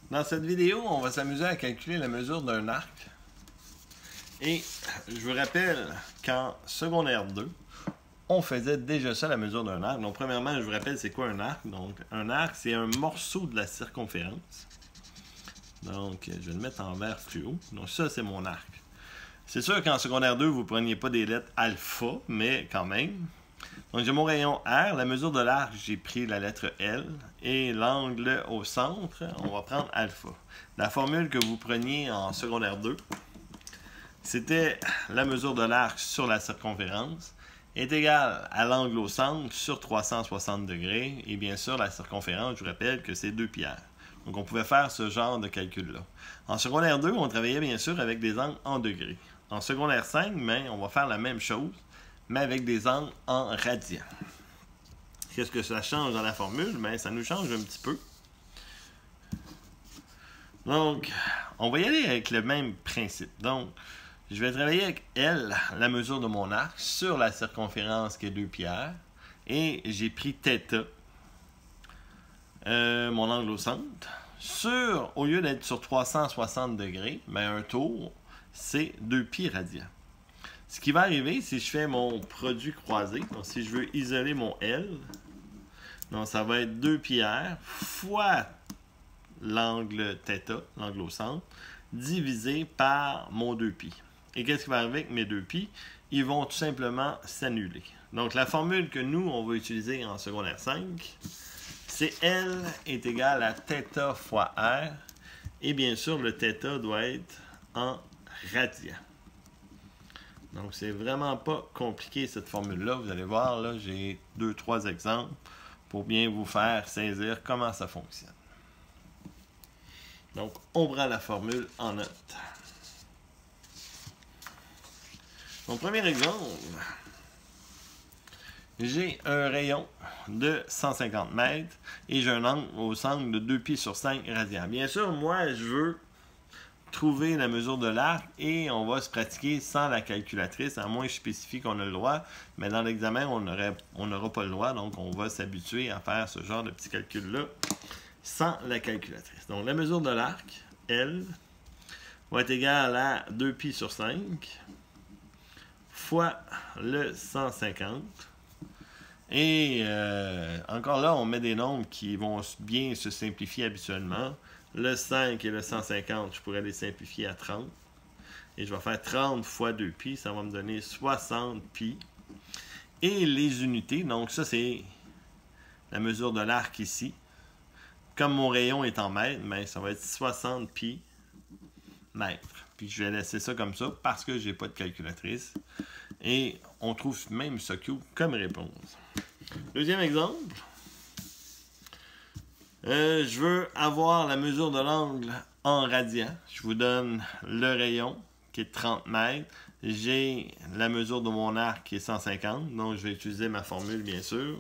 Dans cette vidéo, on va s'amuser à calculer la mesure d'un arc. Et je vous rappelle qu'en secondaire 2, on faisait déjà ça, la mesure d'un arc. Donc, premièrement, je vous rappelle, c'est quoi un arc? Donc, un arc, c'est un morceau de la circonférence. Donc, je vais le mettre en vert fluo. Donc, ça, c'est mon arc. C'est sûr qu'en secondaire 2, vous ne preniez pas des lettres alpha, mais quand même. Donc, j'ai mon rayon R. La mesure de l'arc, j'ai pris la lettre L. Et l'angle au centre, on va prendre alpha. La formule que vous preniez en secondaire 2, c'était la mesure de l'arc sur la circonférence est égale à l'angle au centre sur 360 degrés. Et bien sûr, la circonférence, je vous rappelle que c'est 2 pi r. Donc, on pouvait faire ce genre de calcul-là. En secondaire 2, on travaillait bien sûr avec des angles en degrés. En secondaire 5, mais on va faire la même chose, mais avec des angles en radians. Qu'est-ce que ça change dans la formule? Bien, ça nous change un petit peu. Donc, on va y aller avec le même principe. Donc, je vais travailler avec L, la mesure de mon arc, sur la circonférence qui est 2 pi r. Et j'ai pris θ, mon angle au centre. Au lieu d'être sur 360 degrés, bien, un tour, c'est 2 pi radians. Ce qui va arriver, si je fais mon produit croisé, donc si je veux isoler mon L, donc ça va être 2 pi r fois l'angle θ, l'angle au centre, divisé par mon 2 pi. Et qu'est-ce qui va arriver avec mes 2 pi? Ils vont tout simplement s'annuler. Donc la formule que nous, on va utiliser en secondaire 5, c'est L est égal à θ fois R. Et bien sûr, le θ doit être en radians. Donc, c'est vraiment pas compliqué cette formule-là. Vous allez voir, là, j'ai 2-3 exemples pour bien vous faire saisir comment ça fonctionne. Donc, on prend la formule en note. Mon premier exemple, j'ai un rayon de 150 mètres et j'ai un angle au centre de 2 pi sur 5 radians. Bien sûr, moi, je veux trouver la mesure de l'arc et on va se pratiquer sans la calculatrice, à moins que je spécifie qu'on a le droit, mais dans l'examen, on n'aura pas le droit, donc on va s'habituer à faire ce genre de petits calculs-là sans la calculatrice. Donc, la mesure de l'arc, L, va être égale à 2 pi sur 5 fois le 150. Et encore là, on met des nombres qui vont bien se simplifier habituellement. Le 5 et le 150, je pourrais les simplifier à 30. Et je vais faire 30 fois 2 pi, ça va me donner 60 pi. Et les unités, donc ça c'est la mesure de l'arc ici. Comme mon rayon est en mètres, mais ça va être 60 pi mètres. Puis je vais laisser ça comme ça parce que je n'ai pas de calculatrice. Et on trouve même ça cute comme réponse. Deuxième exemple. Je veux avoir la mesure de l'angle en radians. Je vous donne le rayon qui est 30 mètres. J'ai la mesure de mon arc qui est 150. Donc, je vais utiliser ma formule, bien sûr.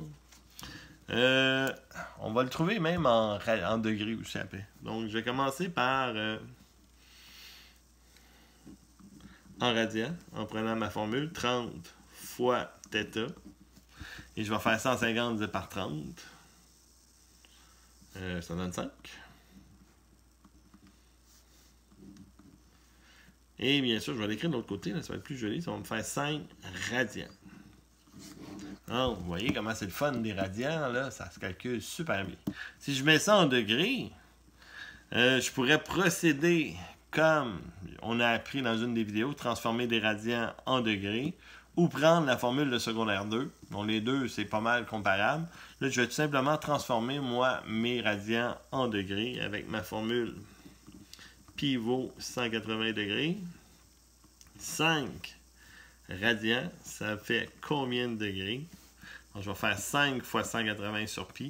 On va le trouver même en degrés aussi après. Donc, je vais commencer par en radians, en prenant ma formule 30 fois θ. Et je vais faire 150 divisé par 30. Ça donne 5. Et bien sûr, je vais l'écrire de l'autre côté, là, ça va être plus joli. Ça va me faire 5 radians. Donc, vous voyez comment c'est le fun des radians, là, ça se calcule super bien. Si je mets ça en degrés, je pourrais procéder comme on a appris dans une des vidéos, transformer des radians en degrés, ou prendre la formule de secondaire 2. Donc, les deux, c'est pas mal comparable. Là, je vais tout simplement transformer, moi, mes radians en degrés avec ma formule pi vaut 180 degrés. 5 radians, ça fait combien de degrés? Donc, je vais faire 5 fois 180 sur pi.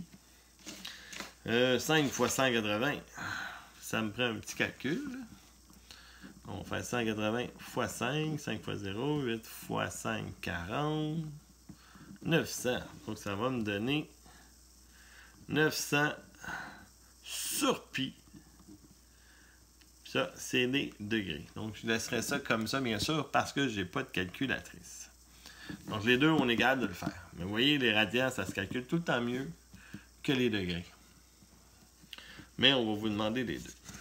5 fois 180, ça me prend un petit calcul. On va faire 180 fois 5, 5 fois 0, 8 fois 5, 40, 900. Donc, ça va me donner 900 sur pi. Ça, c'est des degrés. Donc, je laisserai ça comme ça, bien sûr, parce que je n'ai pas de calculatrice. Donc, les deux, on est capable de le faire. Mais vous voyez, les radians, ça se calcule tout le temps mieux que les degrés. Mais on va vous demander les deux.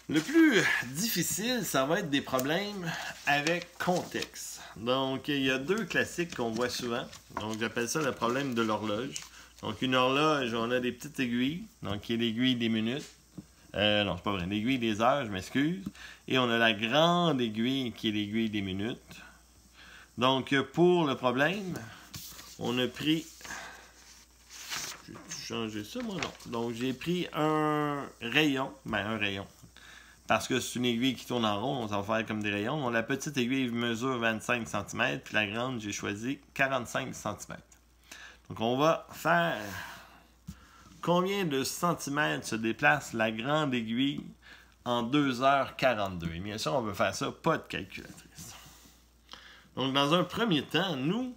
Le plus difficile, ça va être des problèmes avec contexte. Donc, il y a deux classiques qu'on voit souvent. Donc, j'appelle ça le problème de l'horloge. Donc, une horloge, on a des petites aiguilles, donc qui est l'aiguille des minutes. Non, c'est pas vrai, l'aiguille des heures, je m'excuse. Et on a la grande aiguille qui est l'aiguille des minutes. Donc, pour le problème, on a pris... J'ai changé ça, moi, non. Donc, j'ai pris un rayon. Un rayon. Parce que c'est une aiguille qui tourne en rond, on va faire comme des rayons. Donc, la petite aiguille mesure 25 cm, puis la grande, j'ai choisi 45 cm. Donc, on va faire combien de centimètres se déplace la grande aiguille en 2h42. Et bien sûr, on veut faire ça, pas de calculatrice. Donc, dans un premier temps, nous,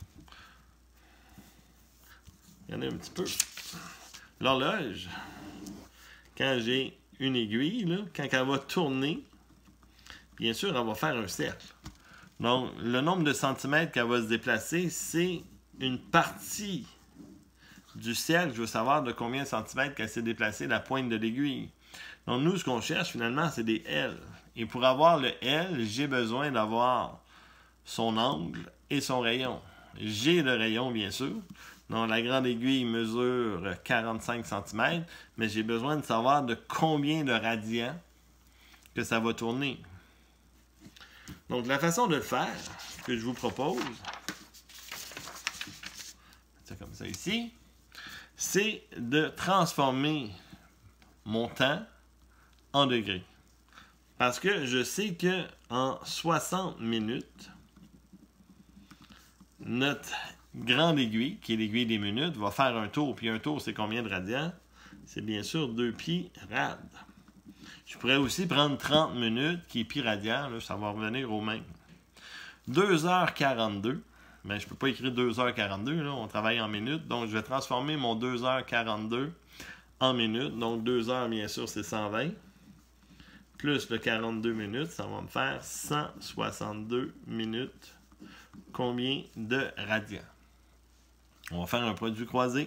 regardez un petit peu, l'horloge, quand j'ai une aiguille, là, quand elle va tourner, bien sûr, elle va faire un cercle. Donc, le nombre de centimètres qu'elle va se déplacer, c'est une partie du cercle. Je veux savoir de combien de centimètres qu'elle s'est déplacée la pointe de l'aiguille. Donc, nous, ce qu'on cherche, finalement, c'est des L. Et pour avoir le L, j'ai besoin d'avoir son angle et son rayon. J'ai le rayon, bien sûr. Donc, la grande aiguille mesure 45 cm, mais j'ai besoin de savoir de combien de radians que ça va tourner. Donc, la façon de le faire, que je vous propose, c'est comme ça ici, c'est de transformer mon temps en degrés. Parce que je sais que en 60 minutes, notre grande aiguille, qui est l'aiguille des minutes, va faire un tour. Puis un tour, c'est combien de radians? C'est bien sûr 2 pi rad. Je pourrais aussi prendre 30 minutes, qui est pi radian. Là, ça va revenir au même. 2h42. Mais je ne peux pas écrire 2h42. Là, on travaille en minutes. Donc, je vais transformer mon 2h42 en minutes. Donc, 2 heures, bien sûr, c'est 120. Plus le 42 minutes, ça va me faire 162 minutes. Combien de radians? On va faire un produit croisé.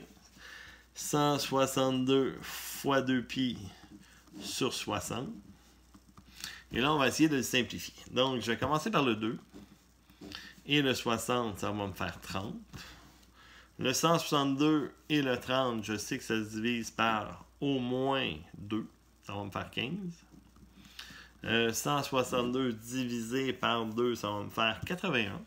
162 fois 2 pi sur 60. Et là, on va essayer de le simplifier. Donc, je vais commencer par le 2. Et le 60, ça va me faire 30. Le 162 et le 30, je sais que ça se divise par au moins 2. Ça va me faire 15. 162 divisé par 2, ça va me faire 81.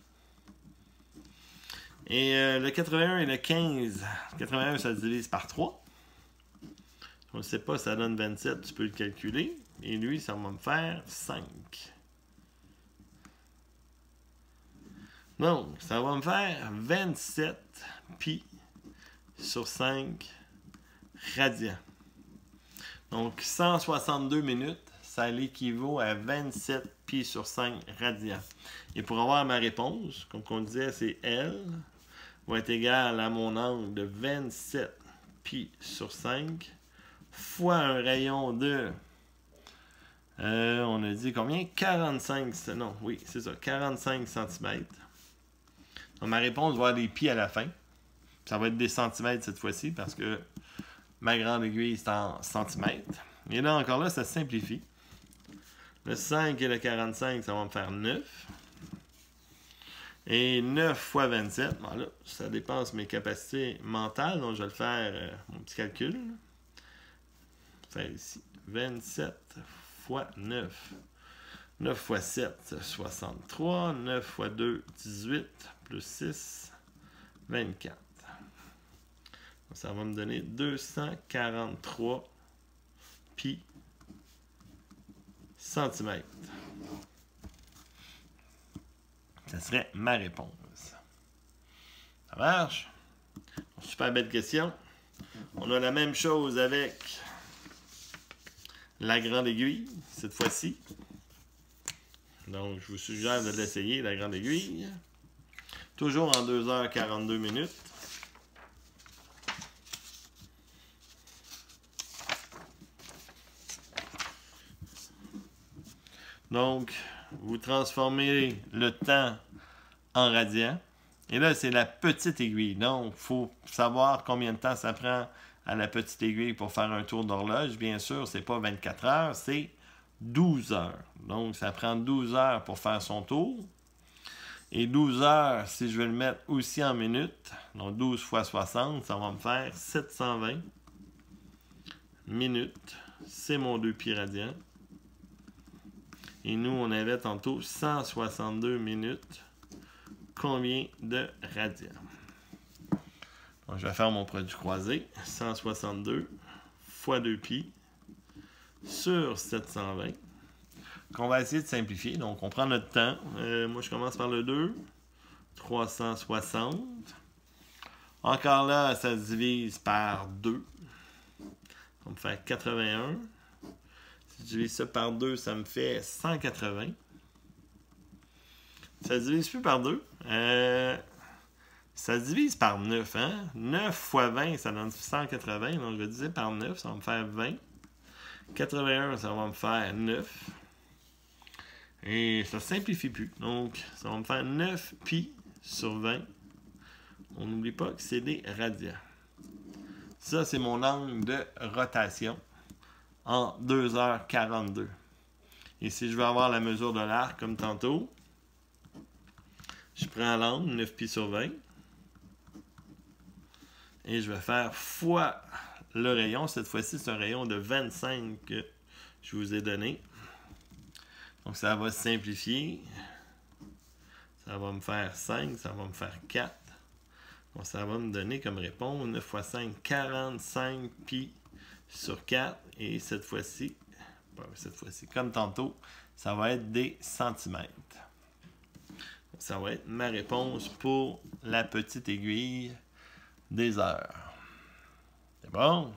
Et le 81 et le 15, 81, ça se divise par 3. On ne sait pas, ça donne 27, tu peux le calculer. Et lui, ça va me faire 5. Donc, ça va me faire 27 pi sur 5 radians. Donc, 162 minutes, ça l'équivaut à 27 pi sur 5 radians. Et pour avoir ma réponse, comme on disait, c'est L va être égal à mon angle de 27 pi sur 5 fois un rayon de, on a dit combien? 45, non, oui, c'est ça, 45 cm. Donc, ma réponse va avoir des pi à la fin. Ça va être des centimètres cette fois-ci parce que ma grande aiguille, c'est en centimètres. Et là, encore là, ça se simplifie. Le 5 et le 45, ça va me faire 9. Et 9 fois 27, bon là, ça dépasse mes capacités mentales, donc je vais le faire, mon petit calcul. Je vais faire ici, 27 fois 9. 9 fois 7, 63. 9 fois 2, 18. Plus 6, 24. Ça va me donner 243 pi centimètres. Ça serait ma réponse. Ça marche? Super belle question. On a la même chose avec la grande aiguille, cette fois-ci. Donc, je vous suggère de l'essayer, la grande aiguille. Toujours en 2h42 minutes. Donc, vous transformez le temps en radians. Et là, c'est la petite aiguille. Donc, il faut savoir combien de temps ça prend à la petite aiguille pour faire un tour d'horloge. Bien sûr, ce n'est pas 24 heures, c'est 12 heures. Donc, ça prend 12 heures pour faire son tour. Et 12 heures, si je vais le mettre aussi en minutes, donc 12 fois 60, ça va me faire 720 minutes. C'est mon 2 pi radian. Et nous, on avait tantôt 162 minutes. Combien de radians? Donc, je vais faire mon produit croisé. 162 fois 2 pi sur 720. Qu'on va essayer de simplifier. Donc, on prend notre temps. Moi, je commence par le 2. 360. Encore là, ça se divise par 2. Ça me fait 81. Si je divise ça par 2, ça me fait 180. Ça se divise plus par 2. Ça se divise par 9. Hein? 9 fois 20, ça donne 180. Donc, je vais diviser par 9. Ça va me faire 20. 81, ça va me faire 9. Et ça ne simplifie plus. Donc, ça va me faire 9 pi sur 20. On n'oublie pas que c'est des radians. Ça, c'est mon angle de rotation en 2h42. Et si je veux avoir la mesure de l'arc comme tantôt, je prends l'angle, 9 pi sur 20. Et je vais faire fois le rayon. Cette fois-ci, c'est un rayon de 25 que je vous ai donné. Donc, ça va simplifier. Ça va me faire 5, ça va me faire 4. Donc, ça va me donner comme réponse 9 fois 5, 45 pi sur 4. Et cette fois-ci, comme tantôt, ça va être des centimètres. Donc, ça va être ma réponse pour la petite aiguille des heures. C'est bon?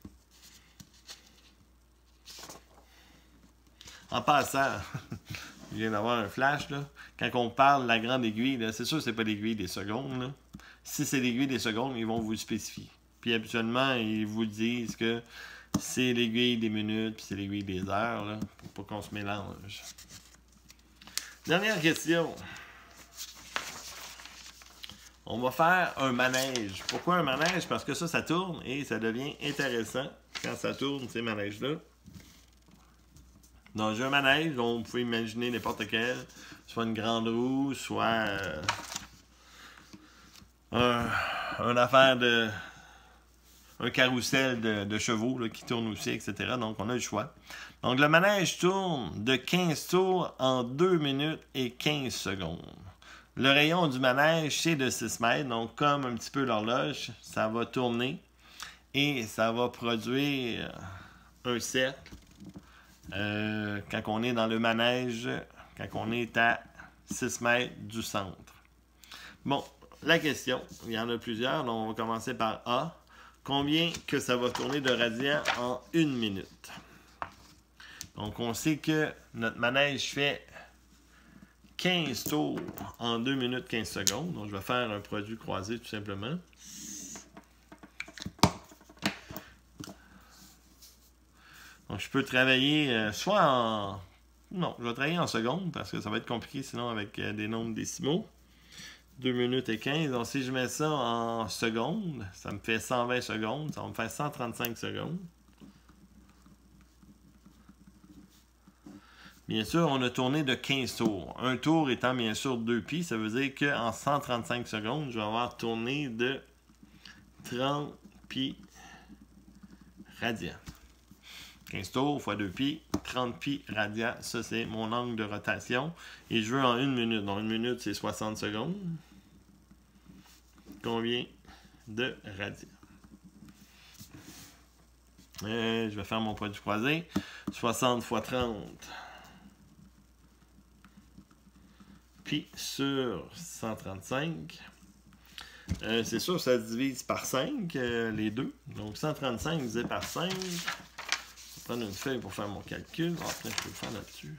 En passant, je viens d'avoir un flash, là. Quand on parle de la grande aiguille, c'est sûr que ce n'est pas l'aiguille des secondes. Là. Si c'est l'aiguille des secondes, ils vont vous le spécifier. Puis habituellement, ils vous disent que c'est l'aiguille des minutes, puis c'est l'aiguille des heures, là, pour pas qu'on se mélange. Dernière question. On va faire un manège. Pourquoi un manège? Parce que ça tourne et ça devient intéressant quand ça tourne, ces manèges-là. Donc, j'ai un manège, donc vous pouvez imaginer n'importe quel, soit une grande roue, soit une affaire de... un carrousel de chevaux là, qui tourne aussi, etc. Donc, on a le choix. Donc, le manège tourne de 15 tours en 2 minutes et 15 secondes. Le rayon du manège, c'est de 6 mètres. Donc, comme un petit peu l'horloge, ça va tourner et ça va produire un cercle. Quand on est dans le manège, quand on est à 6 mètres du centre. Bon, la question, il y en a plusieurs, donc on va commencer par A. Combien que ça va tourner de radians en 1 minute? Donc, on sait que notre manège fait 15 tours en 2 minutes 15 secondes. Donc, je vais faire un produit croisé tout simplement. Donc, je peux travailler soit en... Non, je vais travailler en secondes parce que ça va être compliqué sinon avec des nombres décimaux. 2 minutes et 15. Donc, si je mets ça en secondes, ça me fait 120 secondes. Ça va me faire 135 secondes. Bien sûr, on a tourné de 15 tours. Un tour étant bien sûr 2 pi, ça veut dire qu'en 135 secondes, je vais avoir tourné de 30 pi radians. 15 tours fois 2 pi, 30 pi radians. Ça, c'est mon angle de rotation. Et je veux en 1 minute. Donc, 1 minute, c'est 60 secondes. Combien de radians? Je vais faire mon produit croisé. 60 fois 30 pi sur 135. C'est sûr, ça se divise par 5, les deux. Donc, 135 divisé par 5. Prendre une feuille pour faire mon calcul. Après, je peux le faire là-dessus.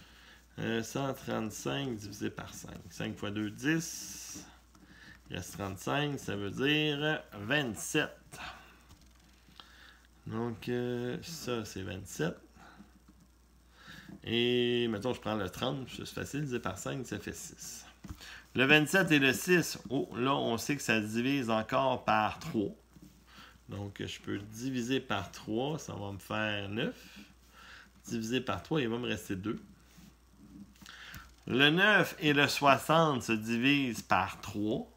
135 divisé par 5. 5 fois 2, 10. Il reste 35. Ça veut dire 27. Donc, ça, c'est 27. Et, mettons, je prends le 30. C'est facile. Divisé par 5, ça fait 6. Le 27 et le 6, oh, là, on sait que ça se divise encore par 3. Donc, je peux diviser par 3, ça va me faire 9. divisé par 3, il va me rester 2. Le 9 et le 60 se divisent par 3.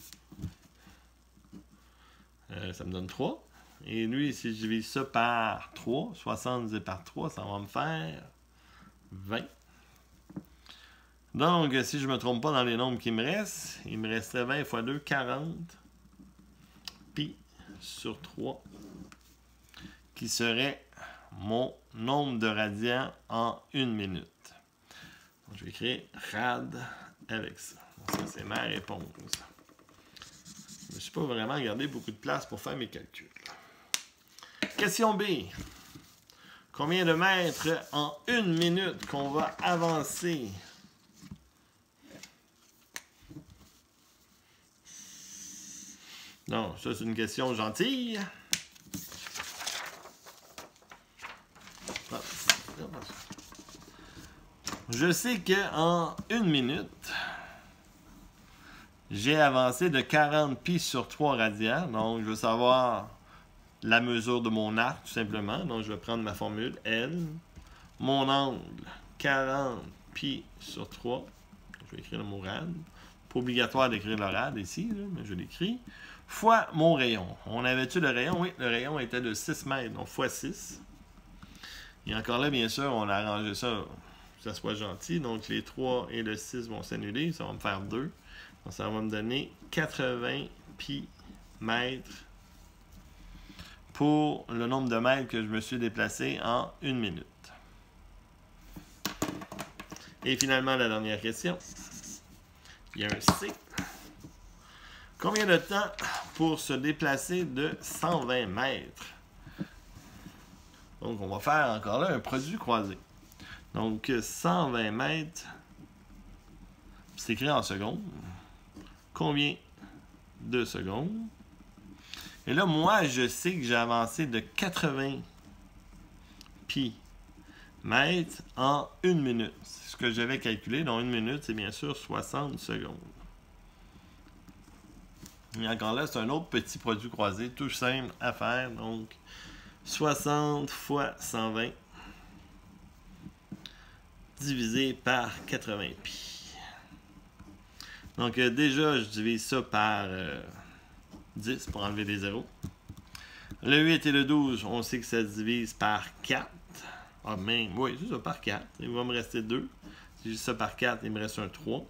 Ça me donne 3. Et lui, si je divise ça par 3, 60 divisé par 3, ça va me faire 20. Donc, si je ne me trompe pas dans les nombres qui me restent, il me resterait 20 fois 2, 40 pi sur 3, qui serait mon nombre de radians en 1 minute. Donc, je vais écrire rad avec ça. Donc, ça, c'est ma réponse. Je ne me suis pas vraiment gardé beaucoup de place pour faire mes calculs. Question B. Combien de mètres en 1 minute qu'on va avancer? Non, ça c'est une question gentille. Je sais qu'en 1 minute, j'ai avancé de 40 pi sur 3 radians. Donc, je veux savoir la mesure de mon arc, tout simplement. Donc, je vais prendre ma formule L. Mon angle, 40 pi sur 3. Je vais écrire le mot rad. Pas obligatoire d'écrire le rad ici, là, mais je l'écris. Fois mon rayon. On avait-tu le rayon? Oui, le rayon était de 6 mètres, donc fois 6. Et encore là, bien sûr, on a arrangé ça pour que ça soit gentil. Donc, les 3 et le 6 vont s'annuler. Ça va me faire 2. Donc, ça va me donner 80 pi mètres pour le nombre de mètres que je me suis déplacé en 1 minute. Et finalement, la dernière question. Il y a un C. Combien de temps pour se déplacer de 120 mètres? Donc, on va faire encore là un produit croisé. Donc, 120 mètres, c'est écrit en secondes. Combien de secondes? Et là, moi, je sais que j'ai avancé de 80 pi mètres en 1 minute. C'est ce que j'avais calculé. Donc, 1 minute, c'est bien sûr 60 secondes. Et encore là, c'est un autre petit produit croisé, tout simple à faire. Donc, 60 fois 120 divisé par 80 pi. Donc, déjà, je divise ça par 10 pour enlever les zéros. Le 8 et le 12, on sait que ça se divise par 4. Ah, même, oui, c'est ça, par 4. Il va me rester 2. Si je divise ça par 4, il me reste un 3.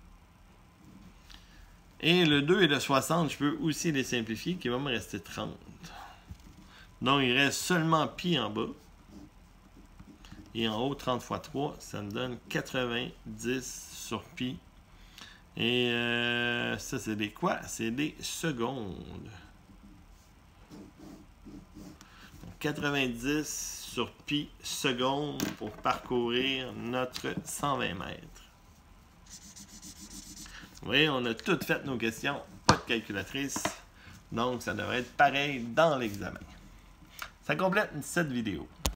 Et le 2 et le 60, je peux aussi les simplifier, qu'il va me rester 30. Donc, il reste seulement pi en bas. Et en haut, 30 fois 3, ça me donne 90 sur pi. Et ça, c'est des quoi? C'est des secondes. Donc, 90 sur pi secondes pour parcourir notre 120 mètres. Vous voyez, on a toutes fait nos questions, pas de calculatrice. Donc, ça devrait être pareil dans l'examen. Ça complète cette vidéo.